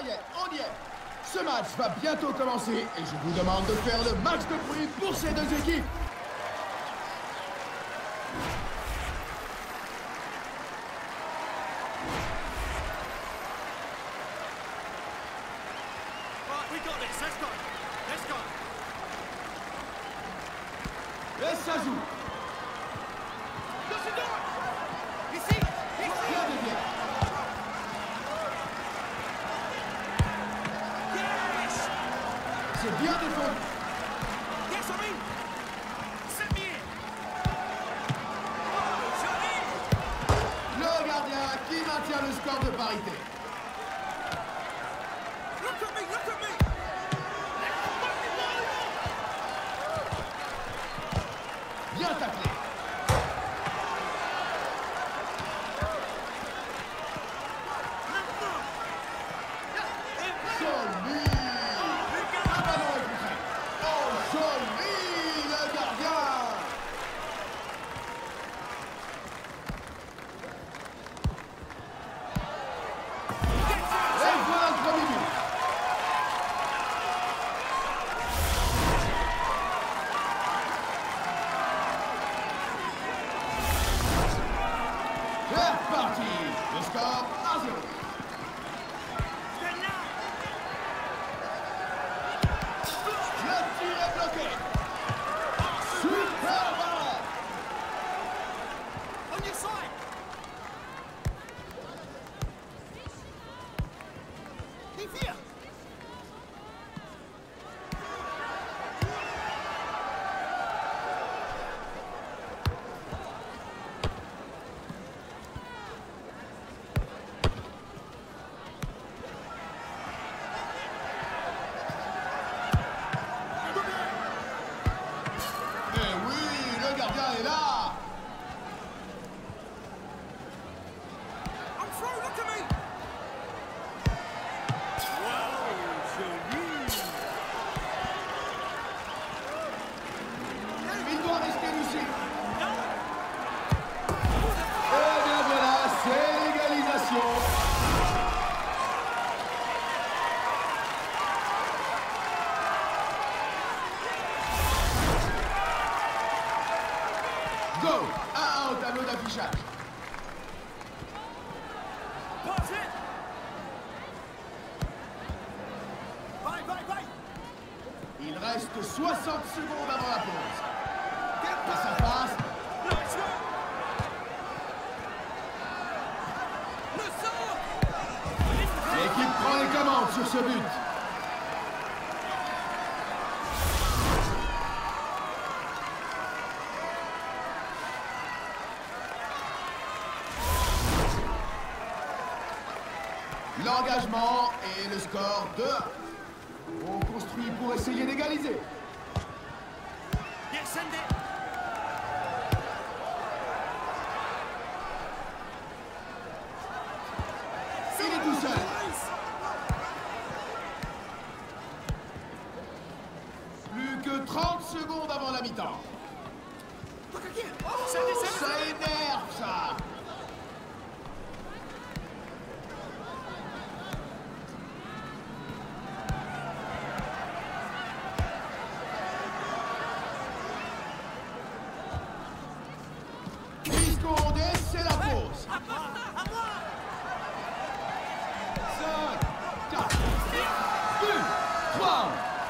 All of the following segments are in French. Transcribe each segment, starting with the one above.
y est, on y est. Ce match va bientôt commencer et je vous demande de faire le max de bruit pour ces deux équipes. Et ça joue. Ici. Bien dévié. C'est bien défendu. Yes, I mean. Set me in. Oh, joli. Le gardien qui maintient le score de parité. Look at me, look at me. Bien taclé. Joli. Un ballon est poussé. Oh, joli, le gardien. Et voilà le premier but. C'est reparti. Le score 1-0. Le tir est bloqué. Super ballon. On your side. He's here. Mais oui, le gardien est là. I'm through, look at me. Wow, joli. Il doit rester lucide. Et bien voilà, c'est l'égalisation. Go! 1-1 au tableau d'affichage. Pass it. Bye, bye, bye. Il reste 60 secondes avant la pause. Et ça passe. Nice one. Le sort. L'équipe prend les commandes sur ce but. L'engagement et le score 2-1. On construit pour essayer d'égaliser. Yes, send it. Il est tout seul. Plus que 30 secondes avant la mi-temps. Look again. Send it, send it. Ça énerve, ça. C'est la pause. 5, 4, 2, 3.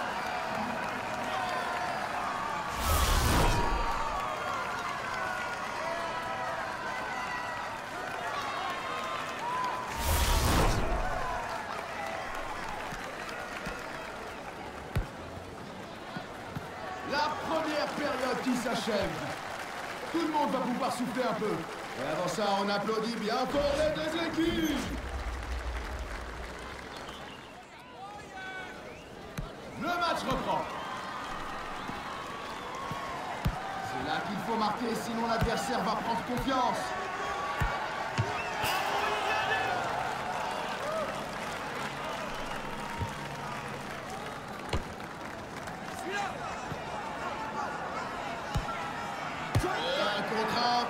La première période qui s'achève. Tout le monde va pouvoir souffler un peu. Et avant ça, on applaudit bien fort les deux équipes. Le match reprend. C'est là qu'il faut marquer, sinon l'adversaire va prendre confiance. Un contre un.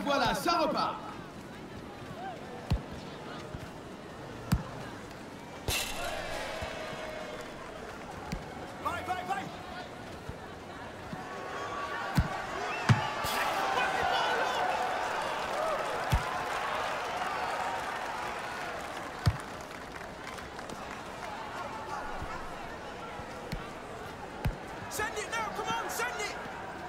voilà, ça repart. Vai, vai, vai! Send it now, come on, send it!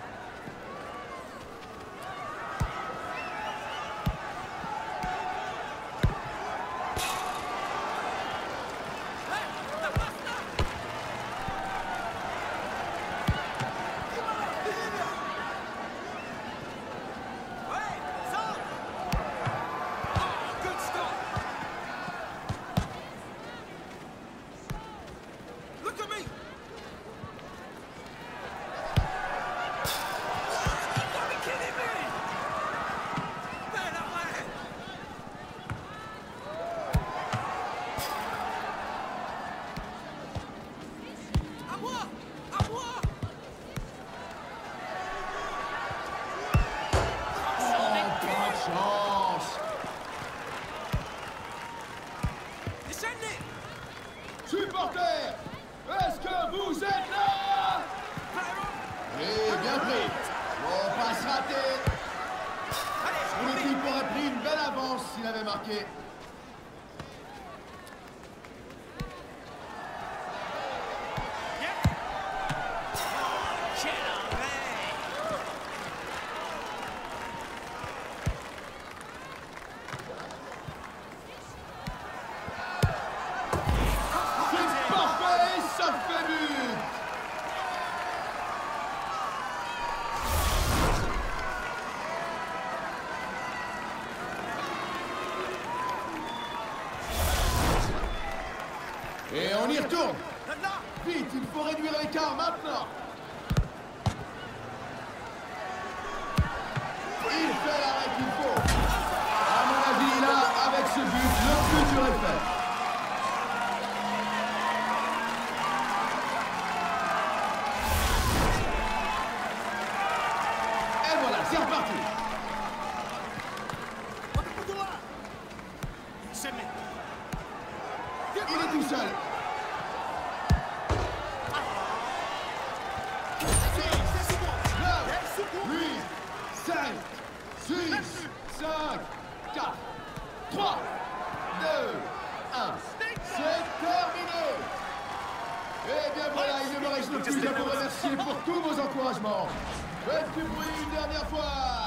Supporters, est-ce que vous êtes là? Et bien pris. Bon, passe ratée. Son équipe aurait pris une belle avance s'il avait marqué. Et on y retourne. Vite, il faut réduire l'écart maintenant. Il fait l'arrêt qu'il faut. À mon avis, là, avec ce but, le futur est fait. Et voilà, c'est reparti. Il est tout seul. 7, 6, 5, 4, 3, 2, 1. C'est terminé. Et bien voilà, il ne me reste plus qu'à vous remercier pour tous vos encouragements. Faites du bruit une dernière fois.